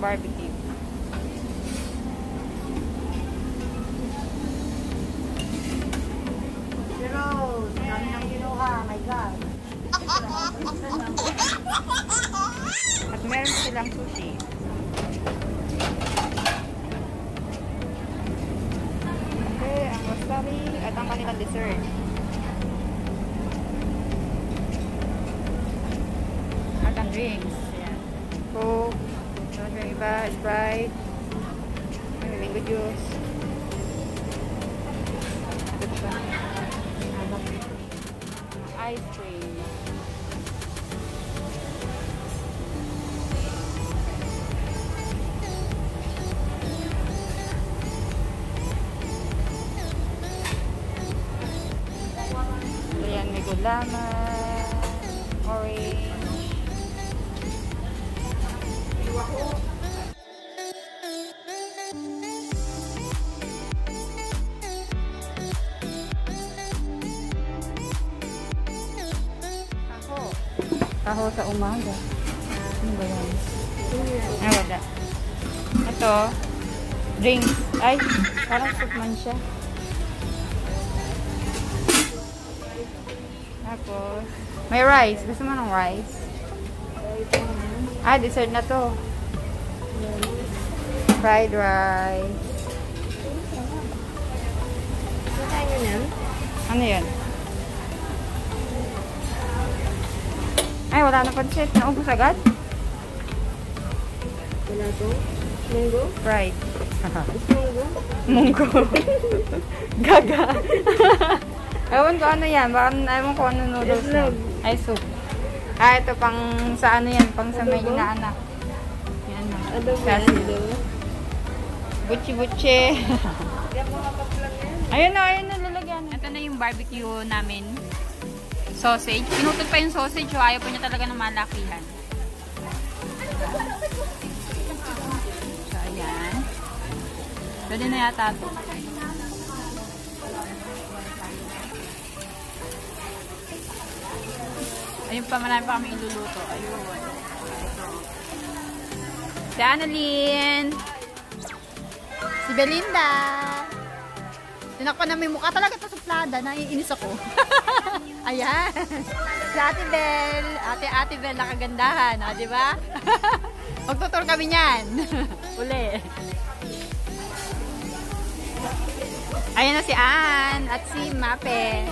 barbecue. Pero, dami nang kinuha. My God. At meron silang sushi. Okay, ang wasabi at ang kanilang dessert. At ang drinks. Ayan. Coke. Tapos yung iba, Sprite. May mango juice. Ito pa. Ice cream. Ayan, may gulaman, orange. Taho sa umaga. Ano ba yan? Ay, wala. Ito, drinks. Ay, parang soup man siya. Tapos, may rice. Gusto mo ng rice? Ah, dessert na to. Fried rice. Ano yan? Ay, wala na pansit. Naubos agad? Wala to? Mango? Fried. Mango? Munggo. Gaga. Ewan ko ano yan. Baka ewan ko ano noodles na. Ay, soup. Ah, ito pang sa ano yan. Pang sa may inaanak. Yan na. Adobo. Butchi-butchi. Ayun na lalagyan. Ito na yung barbecue namin. Sausage. Pinutol pa yung sausage. So ayaw po niya talaga ng malakihan. So, ayan. Pwede na yata ito. Ayun pa, marami pa kami iluluto. Ayun. Si Annalyn. Si Belinda. Tinakpan na may mukha. Talaga ito suplada. Naiinis ako. Ayan. Si Ate Bel. Ate Bel na kagandahan. O, diba? Magtutur kami niyan. Uli. Ayan na si Ann. At si Mape.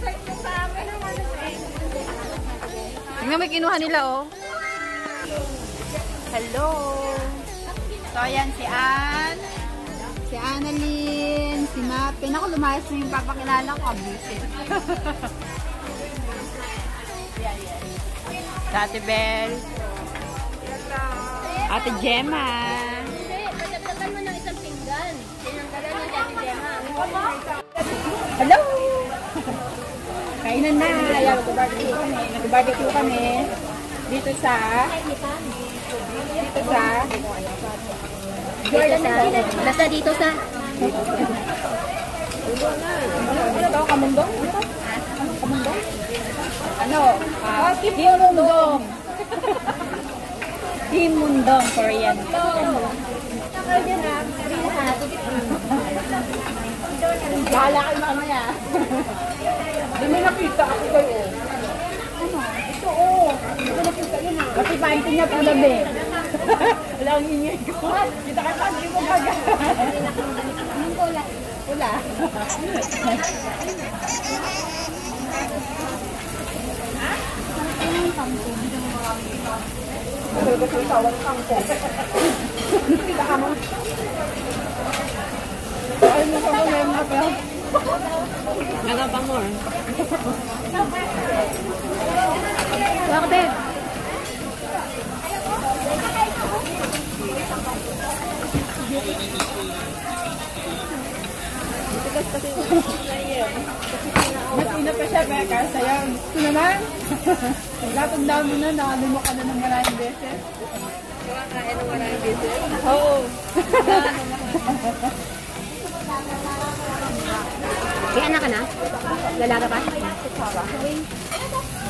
Tingnan mo kinuha nila, oh. Hello. So, ayan si Ann. Si Annalyn. Si Mape. Naku, lumayas na yung papakilala ko. Abusit. Ate Bel. Ate Gemma. Patagdagan mo ng isang pinggan. Tinanggalan niya si Ate Gemma. Hello! Kainan na. Ayan, mag-barbecue kami. Dito sa Basta dito sa ito, Kamundong? Kamundong? Ano? Himundong. Himundong, Korean. Bahala kayo mamaya. Hindi may nakita ako kayo. Ano? Ito, oh. Ito nakita yun, ha. Kasi pahintin niya pala, be. Wala ang ingay ko. Kita ka saan, hindi mo baga. Anong pula? Pula. Anong kangkong? Ito ko sa tawag kangkong. Kita ka mo. Ay, nakapulay mo pa. Nagapamor. Bakit? Matina pa siya, Becca. Sayang. Ito naman. Latong dami na. Nakalimo ka na ng maraming beses. kaya ng maraming beses. Oo. Kaya anak ka na? Lalaga pa?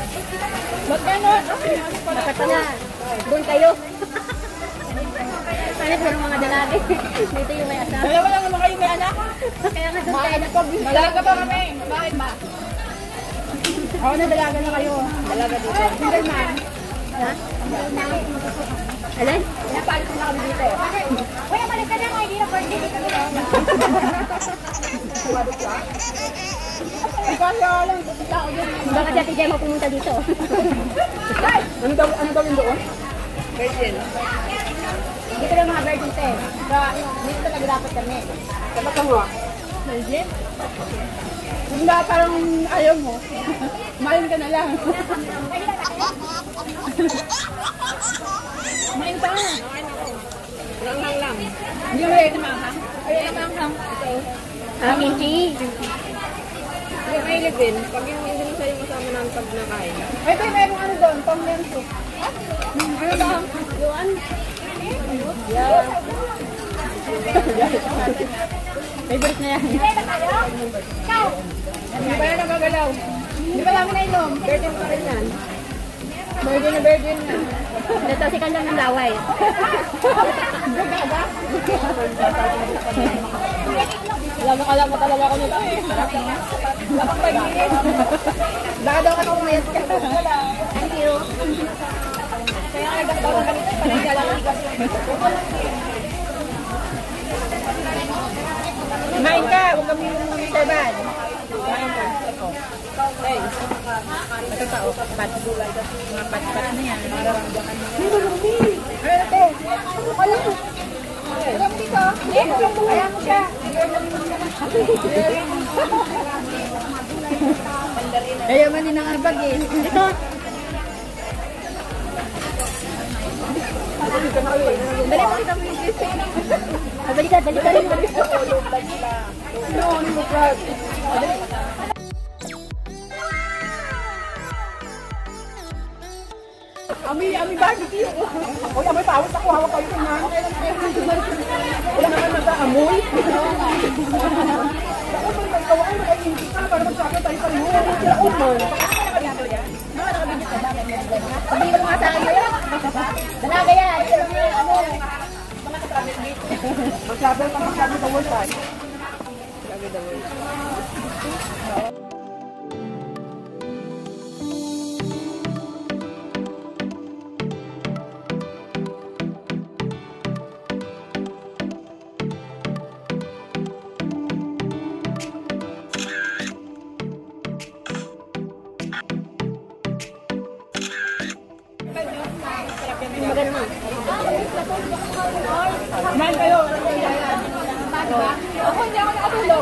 Ba't gano'n? Dapat pala. Doon kayo. fairness, walang mga dalaga. Dito yung may asawa. Dalawa lang naman kayo may anak. Kaya nga doon tayo nagpag- Dalaga pa kami. Bakit ba? Oo na, dalaga na kayo. Dalaga dito. Hindi ma. Ha? Alin? Pinapalit na kami dito. Kuya, balik ka na mo. Hindi na birthday kami na. Kaya lang, pupunta ako dyan. Baka si Ate Gemma pumunta dito. Ano daw yung doon? Virgin. Dito lang mga virgin te. Dito talaga dapat kami. Dapat ka mo. Virgin? Hindi, parang ayaw mo. Main ka na lang. Main ka na. Lang. Hindi mo rin naman, ha? Ayun lang. Ah, kimchi. Yung mahilig din, pag yung hindi mo sa'yo masama namin pag nakain. Ay, tayo meron ano doon, pang lenso. Ano ba? Yuan? Yeah. Favorite na yan. Hindi ba yan nagagalaw? Hindi ba namin nainom? Virgin pa rin yan. Virgin na virgin yan. Ito si Kandang ng laway. Alam mo talaga ako nito eh. Lapang pag-inis. Baka daw ako umayas ka. Thank you. Kaya nga daw ako ganito. Panagalaman ka. Kumain ka. Huwag kami yung seban. Kumain ka. Hey. Ito tao. Patulay. Mga pat-pat na yan. Mararamdaman mo. Ano na ito? Ano? Alam mo dito? Ayan mo siya. Kaya man din ang arbag eh. Ito. Balikan. No, hindi mo proud. Ami barbecue. Uy, amoy pawis ako. Hawak kayo na. Wala naman nag-aamoy. Ako ba nagkawaan na kayo hindi ka para magsabi tayo sa iyo. Ako man. Sabihin mo nga sa akin yun. Dalaga yan. Magsabi sa wifi. Kumain kayo. Ako hindi ako nakatulog.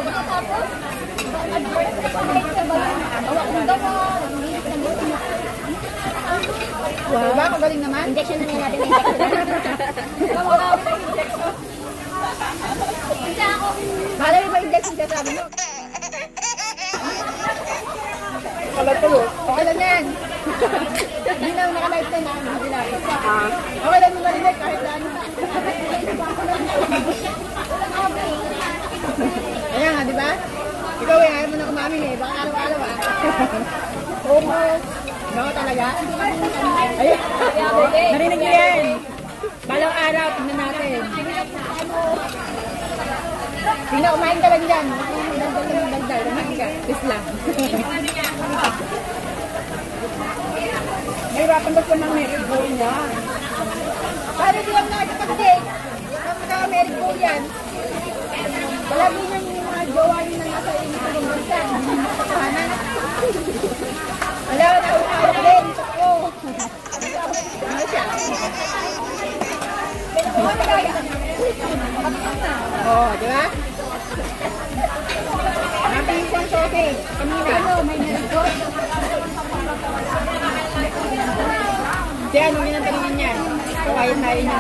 Wow. Diba? Kagaling naman. Injection na niya natin. Injection. Malay ba injection ka sabi mo? Tulo. Okay lang yan. Hindi na naka-lifetime na ako. Okay lang yung marinig kahit ano. Ayan nga, di ba? Ikaw eh, ayaw mo na kumamin eh. Baka araw-araw ah. Oo mo. Baka talaga? Ayan. Narinig niyo yan. Balang araw, tingnan natin. Tingnan, kumain ka lang dyan. Dagdal. Peace lang. Mahirapan ba po ng merit goal niya? Paano di lang nakikipag-date? Naka-merit goal yan. Palagi niya yung mga jowa niya na nasa inyo sa bansa. Kahanan. Wala, nakawag din. Ako. Ano siya? Oh, di ba? Natin siyang sote. Kanina. Ano, may merit goal? Diyan, huwag nyo tanongin yan. Kawayan tayo niya.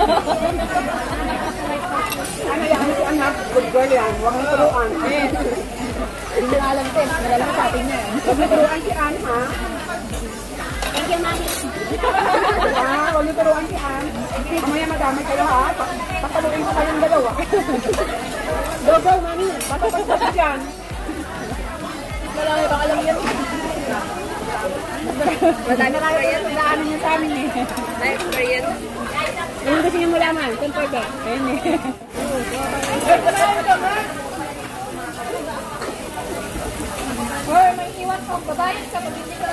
Ano yan? Si anak? Good girl yan. Huwag nang turuan. Eh. Hindi na alam din. Nalala sa atin niya. Huwag nang turuan si Ann, ha? Thank you, Mami. Huwag nang turuan si Ann. Mamaya madamay kayo, ha? Pataluin ko kayong dalawa. Go, Mami. Patapos yan. Malaki, baka alam yan. Wala na kayo yan. Wala niya sa amin eh. Na-experience. Anong gusto niyo malaman? Kung pwede. Ayun eh. Or may iwan kang babayad ka pag hindi ka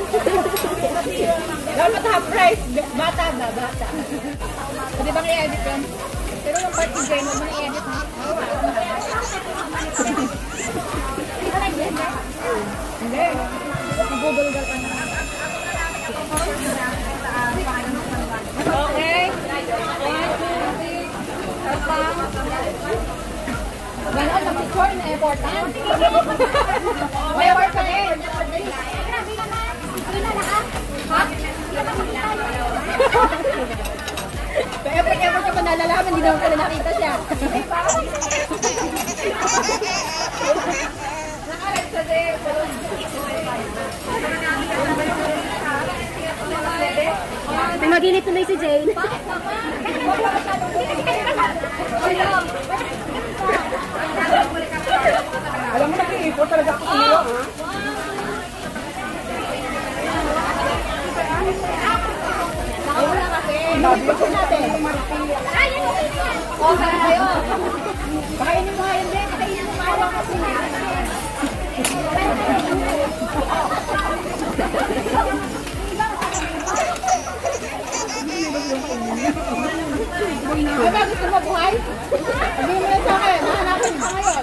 dapat half price. Bata ba? Bata. Pwede bang i-edit yan? Pero yung party game, huwag mo i-edit ha? Hindi. Nabubulgal ka na. Okay. Ganon, mag-picture na important. May award ka rin. Kaya pag-ever ka pa nalalaman, hindi naman pala nakita siya. Nakaret sa day. May magilit tuloy si Jane. Alam mo na, iipo talaga ako iyo, ha? Ayaw na kasi. Nabibig natin. O, saan tayo? Pakainin mo nga yun, Ben. Pakainin mo nga kasi. Ay ba, gusto mo buhay? Sabihin mo lang sa akin. Nahanapin mo ngayon.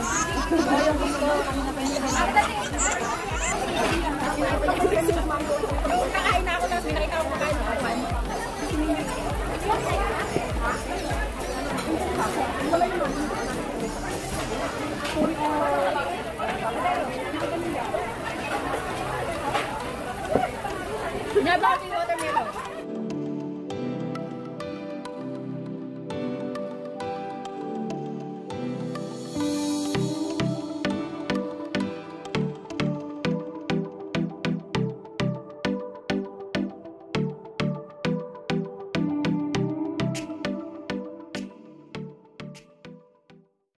Kakain na ako tapos nakita ko makain ng kapan. Nabati ko